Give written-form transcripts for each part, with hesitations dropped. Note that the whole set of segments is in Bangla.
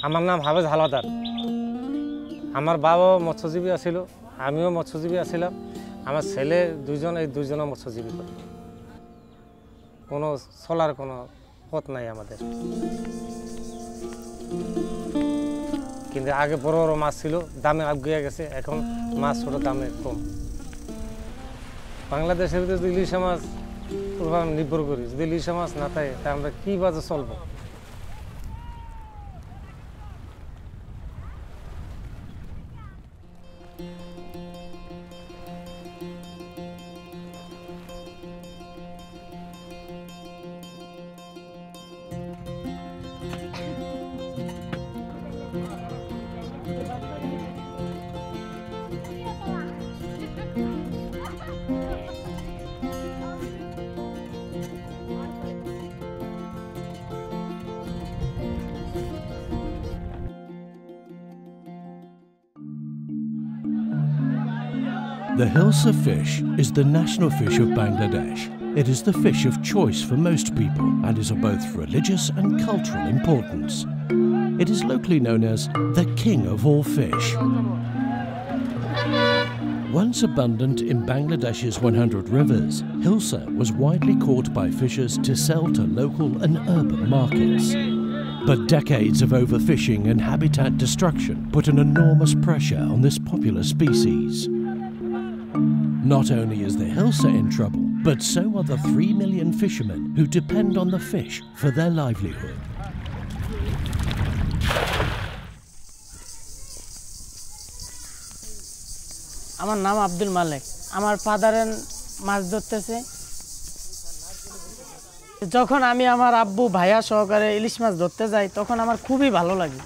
আমার নাম হাফেজ হালদার। আমার বাবাও মৎস্যজীবী আছিল, আমিও মৎস্যজীবী আছিলাম। আমার ছেলে দুইজন, এই দুইজনও মৎস্যজীবী করে। কোনো চলার কোনো পথ নাই আমাদের। কিন্তু আগে বড় বড় মাছ ছিল, দামে আগুয়ে গেছে, এখন মাছ ছোট দামে কম। বাংলাদেশের ভিতরে যদি ইলিশ মাছ নির্ভর করি, যদি ইলিশ মাছ না থাকে তা আমরা কি বাজে চলবো? The Hilsa fish is the national fish of Bangladesh. It is the fish of choice for most people and is of both religious and cultural importance. It is locally known as the king of all fish. Once abundant in Bangladesh's 100 rivers, Hilsa was widely caught by fishers to sell to local and urban markets. But decades of overfishing and habitat destruction put an enormous pressure on this popular species. Not only is the Hilsa in trouble, but so are the 3 million fishermen who depend on the fish for their livelihood. আমার নাম আব্দুল মালিক। আমার ফাদারের মাছ ধরতেছে। যখন আমি আমার আব্বু ভাইয়া সহকারে ইলিশ মাছ ধরতে যাই তখন আমার খুবই ভালো লাগে।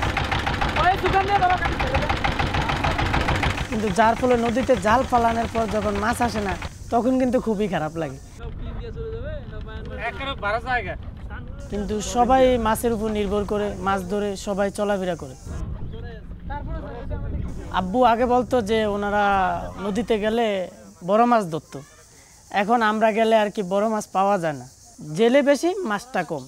কিন্তু যার ফলে নদীতে জাল ফালানোর পর যখন মাছ আসে না তখন কিন্তু খুবই খারাপ লাগে। কিন্তু সবাই মাছের উপর নির্ভর করে মাছ ধরে সবাই চলাফেরা করে। আব্বু আগে বলতো যে ওনারা নদীতে গেলে বড় মাছ ধরতো, এখন আমরা গেলে আর কি বড় মাছ পাওয়া যায় না, জেলে বেশি মাছটা কম।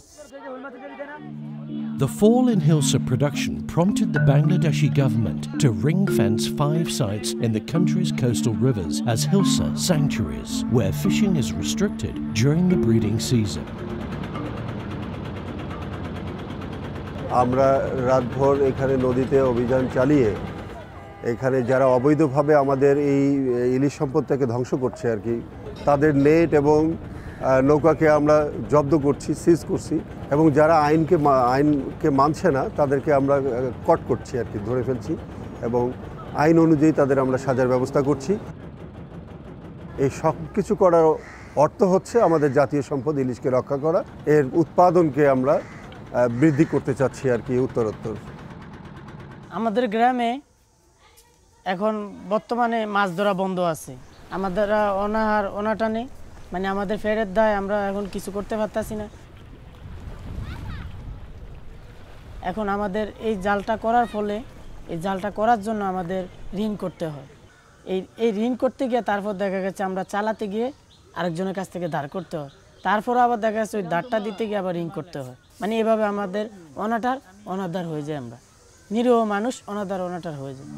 The fall in Hilsa production prompted the Bangladeshi government to ring-fence 5 sites in the country's coastal rivers as Hilsa sanctuaries, where fishing is restricted during the breeding season. আমরা রাতভর এখানে নদীতে অভিযান চালিয়ে এখানে যারা অবৈধভাবে আমাদের এই ইলিশ সম্পদটাকে ধ্বংস করছে আর কি, তাদের নেট এবং নৌকাকে আমরা জব্দ করছি, সিজ করছি, এবং যারা আইনকে মানছে না তাদেরকে আমরা কট করছি আর কি, ধরে ফেলছি এবং আইন অনুযায়ী তাদের আমরা সাজার ব্যবস্থা করছি। এই সব কিছু করার অর্থ হচ্ছে আমাদের জাতীয় সম্পদ ইলিশকে রক্ষা করা, এর উৎপাদনকে আমরা বৃদ্ধি করতে চাচ্ছি আর কি উত্তরোত্তর। আমাদের গ্রামে এখন বর্তমানে মাছ ধরা বন্ধ আছে। আমাদের অনাটানে মানে আমাদের ফেরের দায় আমরা এখন কিছু করতে পারতাছি না। এখন আমাদের এই জালটা করার ফলে, এই জালটা করার জন্য আমাদের ঋণ করতে হয়। এই ঋণ করতে গিয়ে তারপর দেখা গেছে আমরা চালাতে গিয়ে আরেকজনের কাছ থেকে ধার করতে হয়, তারপর আবার দেখা যাচ্ছে ওই ধারটা দিতে গিয়ে আবার ঋণ করতে হয়। মানে এভাবে আমাদের অনাধার হয়ে যায়, আমরা নিরীহ মানুষ অনাধার হয়ে যায়।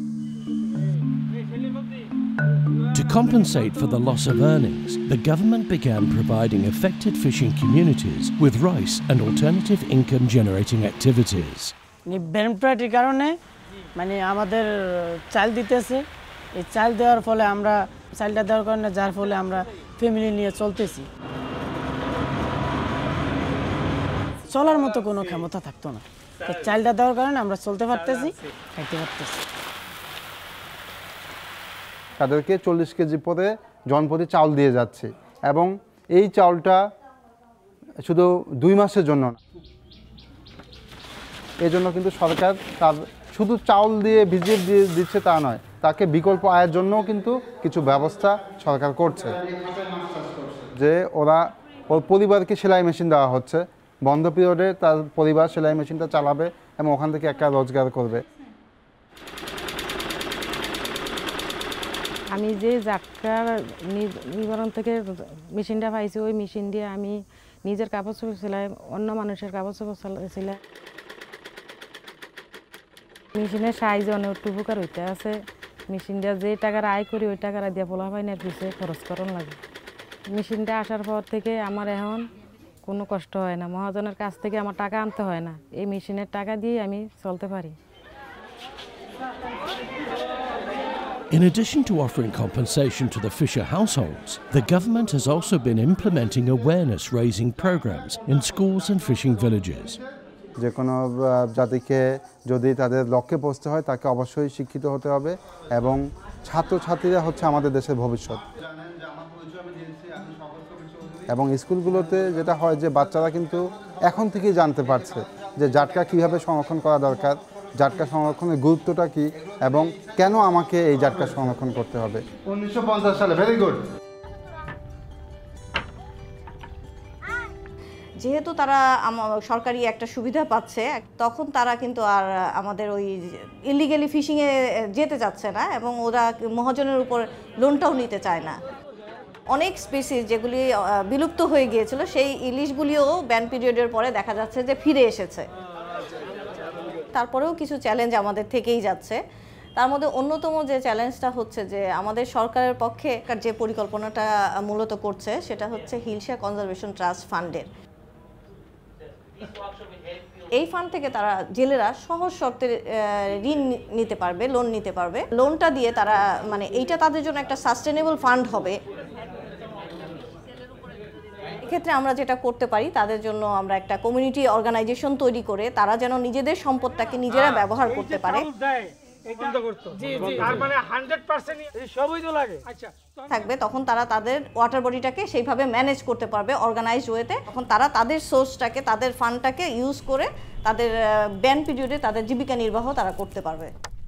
To compensate for the loss of earnings, the government began providing affected fishing communities with rice and alternative income-generating activities. বেনিফিটের কারণে মানে আমাদের চাল দিতেছে, এই চাল দেওয়ার ফলে আমরা চালটা দেওয়ার কারণে যার ফলে আমরা ফ্যামিলি নিয়ে চলতেছি। চলার মতো কোনো ক্ষমতা থাকতো না, চালটা দেওয়ার কারণে আমরা চলতে পারতেছি, খাইতে পারতেছি। তাদেরকে 40 কেজি পরে জনপ্রতি চাউল দিয়ে যাচ্ছে, এবং এই চাউলটা শুধু 2 মাসের জন্য না, এই জন্য কিন্তু সরকার তার শুধু চাউল দিয়ে ভিজিয়ে দিয়ে দিচ্ছে তা নয়, তাকে বিকল্প আয়ের জন্যও কিন্তু কিছু ব্যবস্থা সরকার করছে। যে ওর পরিবারকে সেলাই মেশিন দেওয়া হচ্ছে, বন্ধ পিরিয়ডে তার পরিবার সেলাই মেশিনটা চালাবে এবং ওখান থেকে একটা রোজগার করবে। আমি যে যাত্রা নিবারণ থেকে মেশিনটা পাইছি, ওই মেশিন দিয়ে আমি নিজের কাপড় চোপড় সেলাই, অন্য মানুষের কাপড় চোপড় সেলাই। মেশিনের সাইজ অনেক উপকার হইতে আছে। মেশিনটা যে টাকার আয় করি ওই টাকার দিয়ে পোলা পাইনের পিছিয়ে খরচ করন লাগে। মেশিনটা আসার পর থেকে আমার এখন কোনো কষ্ট হয় না, মহাজনের কাছ থেকে আমার টাকা আনতে হয় না, এই মেশিনের টাকা দিয়ে আমি চলতে পারি। In addition to offering compensation to the fisher households, the government has also been implementing awareness-raising programs in schools and fishing villages. যে কোনো জাতিকে যদি তাদের লক্ষ্যে পৌঁছতে হয় তাকে অবশ্যই শিক্ষিত হতে হবে এবং ছাত্রছাত্রীরা হচ্ছে আমাদের দেশের ভবিষ্যৎ। এবং স্কুলগুলোতে যেটা হয় যে বাচ্চারা কিন্তু এখন থেকেই জানতে পারছে যে জাটকা কীভাবে সংরক্ষণ করা দরকার, জাটকা সংরক্ষণের গুরুত্বটা কী এবং কেন আমাকে এই জাটকা সংরক্ষণ করতে হবে। 1950 সালে, ভেরি গুড। যেহেতু তারা সরকারি একটা সুবিধা পাচ্ছে, তখন তারা কিন্তু আর আমাদের ওই ইলিগালি ফিশিংয়ে যেতে যাচ্ছে না এবং ওরা মহাজনের উপর লোনটাও নিতে চায় না। অনেক স্পিসিস যেগুলি বিলুপ্ত হয়ে গিয়েছিল সেই ইলিশগুলিও ব্যান পিরিয়ডের পরে দেখা যাচ্ছে যে ফিরে এসেছে। তারপরেও কিছু চ্যালেঞ্জ আমাদের থেকেই যাচ্ছে। তার মধ্যে অন্যতম যে চ্যালেঞ্জটা হচ্ছে যে আমাদের সরকারের পক্ষে যে পরিকল্পনাটা মূলত করছে সেটা হচ্ছে হিলসা কনজারভেশন ট্রাস্ট ফান্ডের। এই ফান্ড থেকে তারা জেলেরা সহজ শর্তে ঋণ নিতে পারবে, লোন নিতে পারবে। লোনটা দিয়ে তারা মানে এইটা তাদের জন্য একটা সাস্টেনেবল ফান্ড হবে। এক্ষেত্রে আমরা যেটা করতে পারি তাদের জন্য আমরা একটা কমিউনিটি অর্গানাইজেশন তৈরি করে তারা যেন নিজেদের সম্পদটাকে নিজেরা ব্যবহার করতে পারে থাকবে, তখন তারা তাদের ওয়াটার বডিটাকে সেইভাবে ম্যানেজ করতে পারবে অর্গানাইজড ওয়েতে। তখন তারা তাদের সোর্সটাকে, তাদের ফান্ডটাকে ইউজ করে তাদের ব্যান পিরিয়ডে তাদের জীবিকা নির্বাহ তারা করতে পারবে।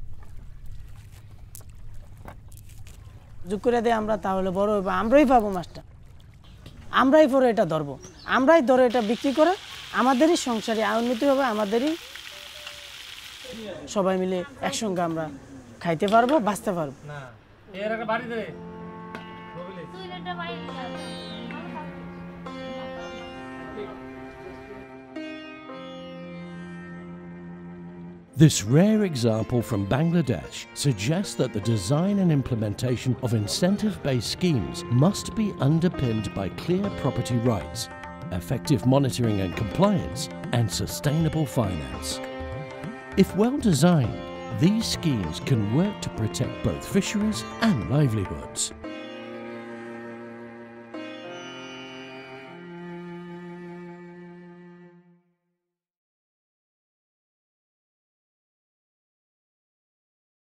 যোগ করে দিয়ে আমরা তাহলে বড় হইব, আমরাই পাবো মাছটা, আমরাই পরে এটা ধরবো, আমরাই ধরে এটা বিক্রি করে আমাদেরই সংসারে উন্নতি হবে, আমাদেরই সবাই মিলে একসঙ্গে আমরা খাইতে পারবো, বাঁচতে পারবো। This rare example from Bangladesh suggests that the design and implementation of incentive-based schemes must be underpinned by clear property rights, effective monitoring and compliance, and sustainable finance. If well designed, these schemes can work to protect both fisheries and livelihoods.